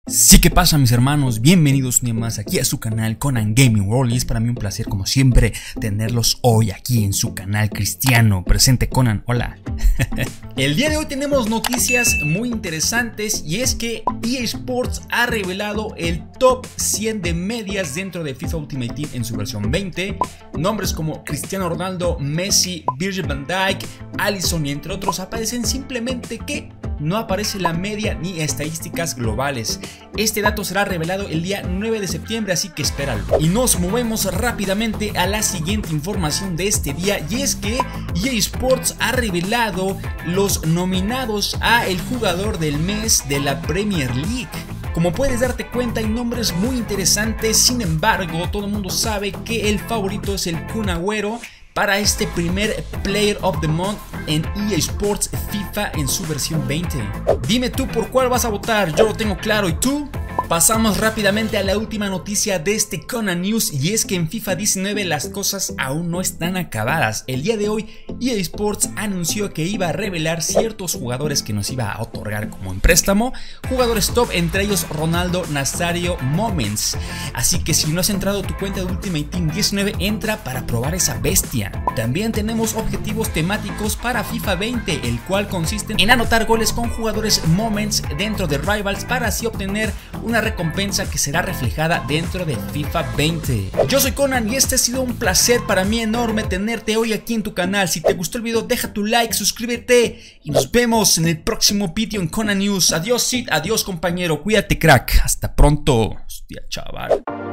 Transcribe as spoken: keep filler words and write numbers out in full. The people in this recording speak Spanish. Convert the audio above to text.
Sí, ¿qué pasa, mis hermanos? Bienvenidos un día más aquí a su canal Conan Gaming World, y es para mí un placer, como siempre, tenerlos hoy aquí en su canal cristiano. Presente Conan, hola. El día de hoy tenemos noticias muy interesantes, y es que E A Sports ha revelado el top cien de medias dentro de FIFA Ultimate Team en su versión veinte. Nombres como Cristiano Ronaldo, Messi, Virgil van Dijk, Alisson y entre otros aparecen, simplemente que no aparece la media ni estadísticas globales. Este dato será revelado el día nueve de septiembre, así que espéralo. Y nos movemos rápidamente a la siguiente información de este día, y es que E A Sports ha revelado los nominados a el jugador del mes de la Premier League. Como puedes darte cuenta, hay nombres muy interesantes. Sin embargo, todo el mundo sabe que el favorito es el Kun Agüero para este primer Player of the Month en E A Sports FIFA en su versión veinte. Dime tú por cuál vas a votar, yo lo tengo claro, ¿y tú? Pasamos rápidamente a la última noticia de este Conan News, y es que en FIFA diecinueve las cosas aún no están acabadas. El día de hoy E A Sports anunció que iba a revelar ciertos jugadores que nos iba a otorgar como en préstamo, jugadores top, entre ellos Ronaldo Nazario Moments. Así que si no has entrado a tu cuenta de Ultimate Team diecinueve, entra para probar esa bestia. También tenemos objetivos temáticos para FIFA veinte, el cual consiste en anotar goles con jugadores Moments dentro de Rivals para así obtener una recompensa que será reflejada dentro de FIFA veinte. Yo soy Conan y este ha sido un placer para mí enorme tenerte hoy aquí en tu canal. Si te gustó el video, deja tu like, suscríbete y nos vemos en el próximo vídeo en Conan News. Adiós Sid, adiós compañero, cuídate crack, hasta pronto. Hostia, chaval.